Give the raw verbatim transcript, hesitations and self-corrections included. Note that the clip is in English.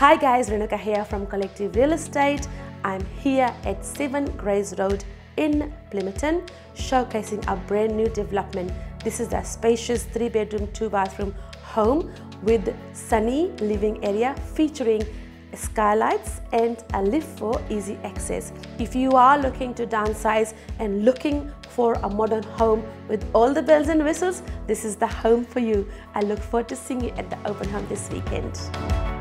Hi guys, Renuka here from Collective Real Estate. I'm here at seven Grays Road in Plimmerton, showcasing a brand new development. This is a spacious three bedroom, two bathroom home with sunny living area featuring skylights and a lift for easy access. If you are looking to downsize and looking for a modern home with all the bells and whistles, this is the home for you. I look forward to seeing you at the open home this weekend.